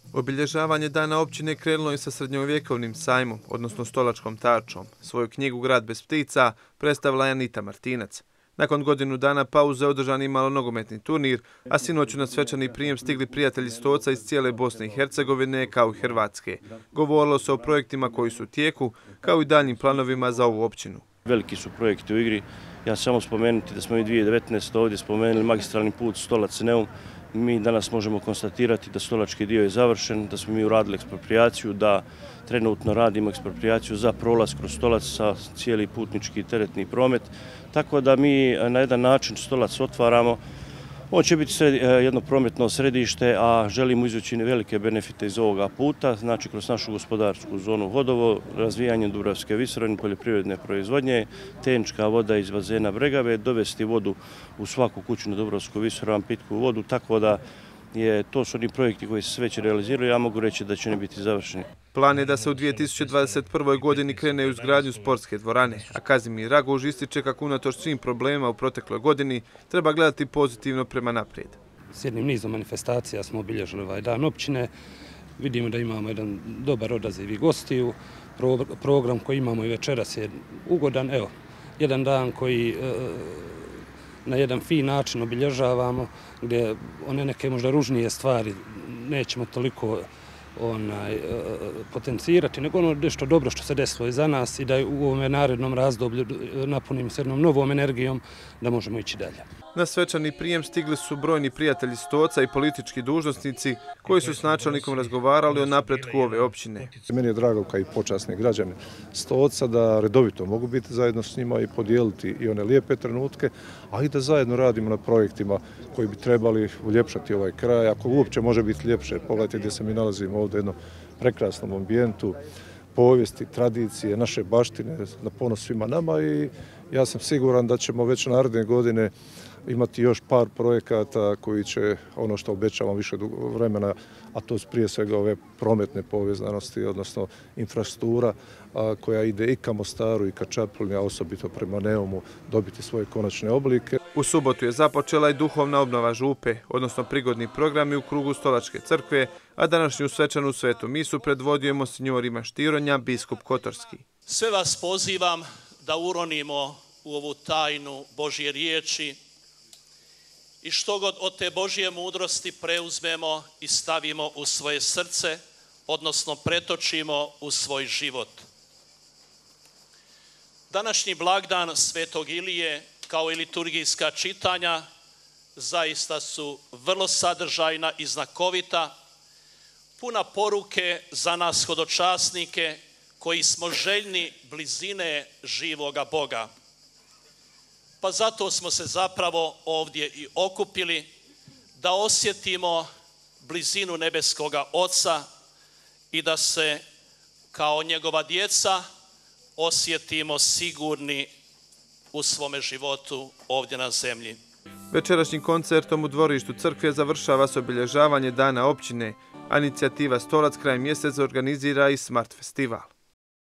Obilježavanje dana općine krenulo je sa srednjovjekovnim sajmom, odnosno stolačkom tarčom. Svoju knjigu Grad bez ptica predstavila je Anita Martinac. Nakon godinu dana pauze održan je malo nogometni turnir, a sinoću na svečani prijem stigli prijatelji Stoca iz cijele Bosne i Hercegovine kao i Hrvatske. Govorilo se o projektima koji su u tijeku, kao i daljnjim planovima za ovu općinu. Veliki su projekti u igri. Ja samo spomenuti da smo mi 2019. ovdje spomenuli magistralni put Stolac-Neum. Mi danas možemo konstatirati da stolački dio je završen, da smo mi uradili eksproprijaciju, da trenutno radimo eksproprijaciju za prolaz kroz Stolac sa cijeli putnički i teretni promet. Tako da mi na jedan način Stolac otvaramo. On će biti jedno prometno središte, a želimo izvući velike benefite iz ovoga puta, znači kroz našu gospodarsku zonu Hodovo, razvijanje Dubravske visoravni, poljoprivredne proizvodnje, tehnička voda iz bazena Bregave, dovesti vodu u svaku kuću na Dubravsku visoravan, pitku vodu, tako da to su oni projekti koji se već realiziraju, ja mogu reći da će oni biti završeni. Plan je da se u 2021. godini krene u izgradnju sportske dvorane, a Kazimir Raguž ističe kako unatoč svim problemima u protekloj godini treba gledati pozitivno prema naprijed. S jednim nizom manifestacija smo obilježili ovaj dan općine. Vidimo da imamo jedan dobar odaziv i gostiju. Program koji imamo i večeras je ugodan. Evo, jedan dan koji na jedan fin način obilježavamo, gdje one neke možda ružnije stvari nećemo toliko potencirati, nego ono nešto dobro što se desilo i za nas i da u ovom narednom razdoblju napunimo se jednom novom energijom da možemo ići dalje. Na svečani prijem stigli su brojni prijatelji Stoca i politički dužnosnici koji su s načelnikom razgovarali o napretku ove općine. Meni je drago kao i počasni građani Stoca da redovito mogu biti zajedno s njima i podijeliti i one lijepe trenutke, a i da zajedno radimo na projektima koji bi trebali uljepšati ovaj kraj, ako uopće može biti ljepše. Pogledajte gdje se mi nalazimo ovdje u jednom prekrasnom ambijentu, povijesti, tradicije, naše baštine na ponos svima nama i ja sam siguran da ćemo već naredne godine imati još par projekata koji će, ono što obećavam više vremena, a to su prije svega ove prometne povezanosti, odnosno infrastruktura koja ide i ka Mostaru i ka Čapljini, a osobito prema Neumu, dobiti svoje konačne oblike. U subotu je započela i duhovna obnova župe, odnosno prigodni programi u krugu Stolačke crkve, a današnju svečanu svetu misu predvodio je monsinjor Ivan Štironja, biskup Kotorski. Sve vas pozivam da uronimo u ovu tajnu Božje riječi i što god od te Božje mudrosti preuzmemo i stavimo u svoje srce, odnosno pretočimo u svoj život. Današnji blagdan Svetog Ilije, kao i liturgijska čitanja, zaista su vrlo sadržajna i znakovita, puna poruke za nas hodočasnike koji smo željni blizine živoga Boga. Pa zato smo se zapravo ovdje i okupili da osjetimo blizinu nebeskoga Oca i da se kao njegova djeca osjetimo sigurni u svome životu ovdje na zemlji. Večerašnjim koncertom u dvorištu crkve završava se obilježavanje dana općine, a inicijativa Stolac kraj mjeseca organizira i Smart festival.